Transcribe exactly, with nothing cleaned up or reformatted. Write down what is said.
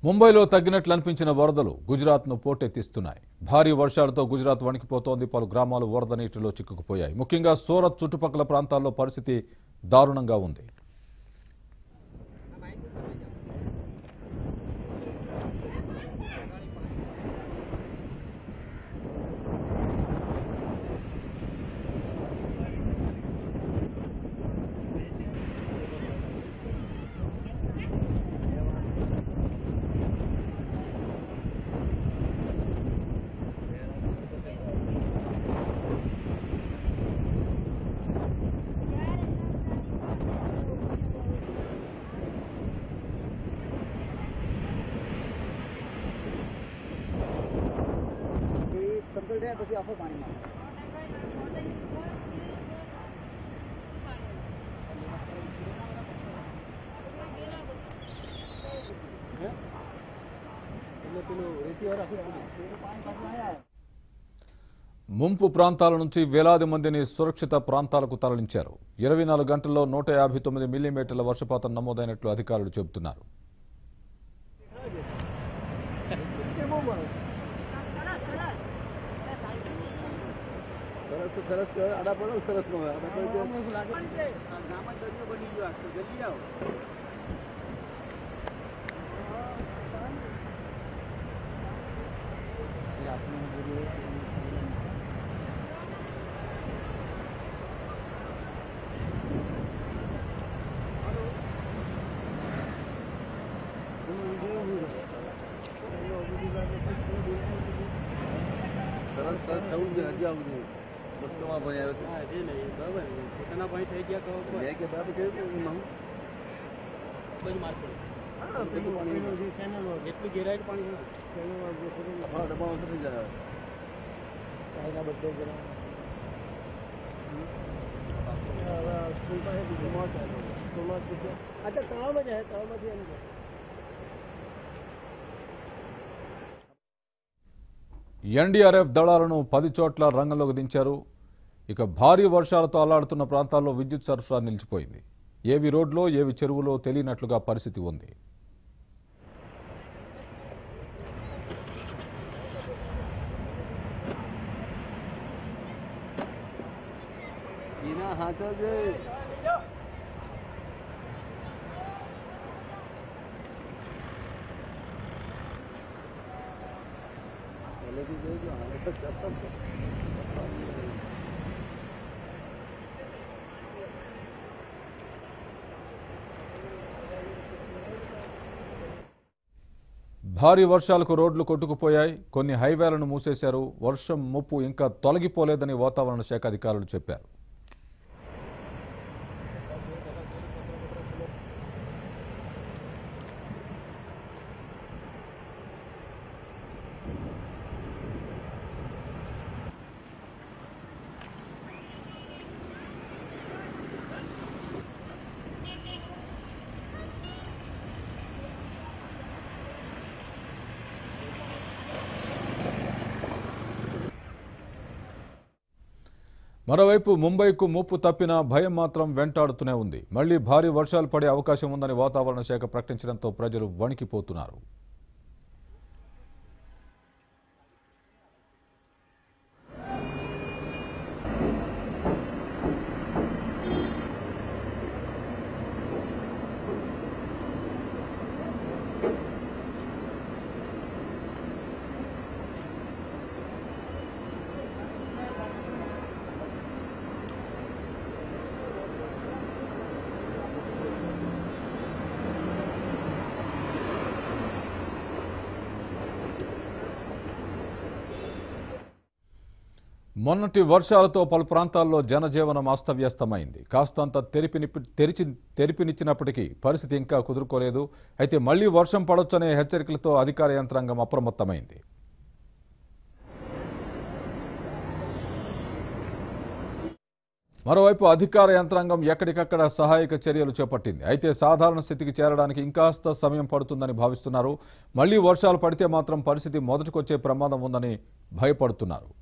ముంబైలో తగ్గినట్లు అనిపించిన వరదలు గుజరాత్ను పోటెత్తిస్తున్నాయి. భారీ వర్షాలతో గుజరాత్ వణికిపోతోంది. పలు గ్రామాలు వరద నీటిలో చిక్కుకుపోయాయి. ముఖ్యంగా సూరత్ చుట్టుపక్కల ప్రాంతాల్లో పరిస్థితి దారుణంగా ఉంది. ముంపు ప్రాంతాల నుంచి వేలాది మందిని సురక్షిత ప్రాంతాలకు తరలించారు. ఇరవై నాలుగు గంటల్లో నూట యాభై తొమ్మిది మిల్లీమీటర్ల వర్షపాతం నమోదైనట్లు అధికారులు చెబుతున్నారు. ఎన్డీఆర్ఎఫ్ దళాలను పది చోట్ల రంగంలోకి దించారు. ఇక భారీ వర్షాలతో అల్లాడుతున్న ప్రాంతాల్లో విద్యుత్ సరఫరా నిలిచిపోయింది. ఏవి రోడ్లో ఏవి చెరువులో తెలియనట్లుగా పరిస్థితి ఉంది. భారీ వర్షాలకు రోడ్లు కొట్టుకుపోయాయి. కొన్ని హైవేలను మూసేశారు. వర్షం ముప్పు ఇంకా తొలగిపోలేదని వాతావరణ శాఖ అధికారులు చెప్పారు. మరోవైపు ముంబైకు ముప్పు తప్పిన భయం మాత్రం వెంటాడుతూనే ఉంది. మళ్లీ భారీ వర్షాలు పడే అవకాశం ఉందని వాతావరణ శాఖ ప్రకటించడంతో ప్రజలు వణికిపోతున్నారు. మొన్నటి వర్షాలతో పలు ప్రాంతాల్లో జనజీవనం అస్తవ్యస్తమైంది. కాస్తంత తెరిపిని తెరిచి తెరిపినిచ్చినప్పటికీ పరిస్థితి ఇంకా కుదురుకోలేదు. అయితే మళ్లీ వర్షం పడొచ్చనే హెచ్చరికలతో అధికార యంత్రాంగం అప్రమత్తమైంది. మరోవైపు అధికార యంత్రాంగం ఎక్కడికక్కడ సహాయక చర్యలు చేపట్టింది. అయితే సాధారణ స్థితికి చేరడానికి ఇంకాస్త సమయం పడుతుందని భావిస్తున్నారు. మళ్లీ వర్షాలు పడితే మాత్రం పరిస్థితి మొదటికొచ్చే ప్రమాదం ఉందని భయపడుతున్నారు.